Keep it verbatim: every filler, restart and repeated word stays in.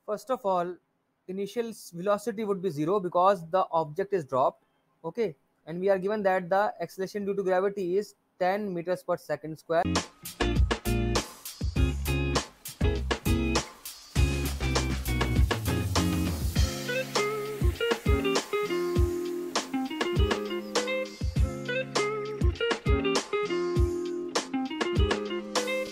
First of all, initial s- velocity would be zero because the object is dropped. Okay, and we are given that the acceleration due to gravity is ten meters per second square.